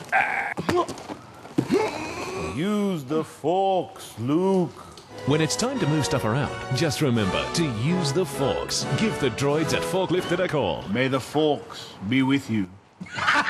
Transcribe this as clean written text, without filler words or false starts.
Use the forks, Luke. When it's time to move stuff around, just remember to use the forks. Give the droids at Forklift IT a call. May the forks be with you.